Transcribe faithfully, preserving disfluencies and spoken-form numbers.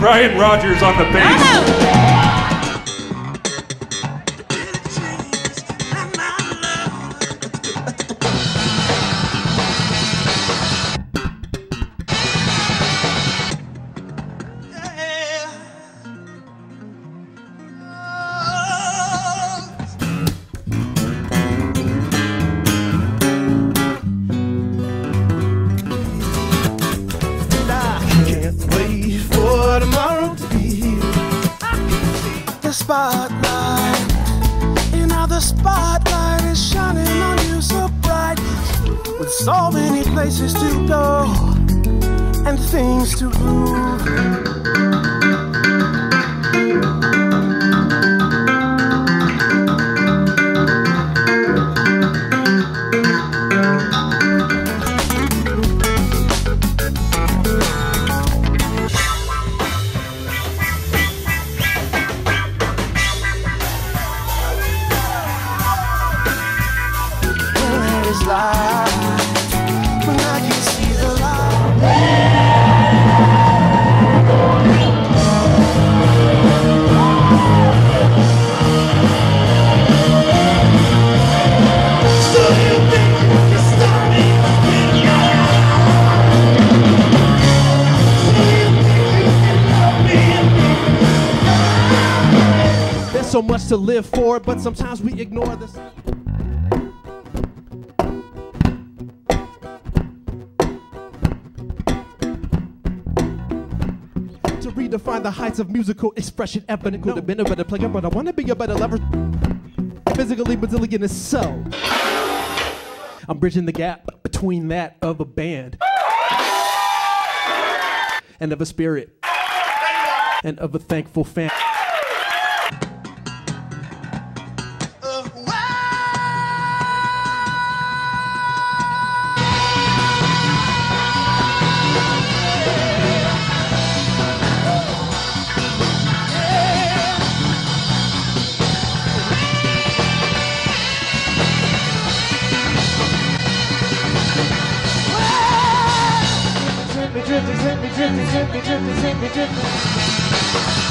Brian Rogers on the bass. Spotlight, and now the spotlight is shining on you so bright, with so many places to go and things to prove. When I can see the light, so you think you can stop me? So you think you can love me? There's so much to live for, but sometimes we ignore this. Redefine the heights of musical expression. Evident could have been a better player, but I want to be a better lover. Physically resilient is so. I'm bridging the gap between that of a band and of a spirit and of a thankful fan. Drifting, drifting, drifting, drifting, drifting, drifting, drifting.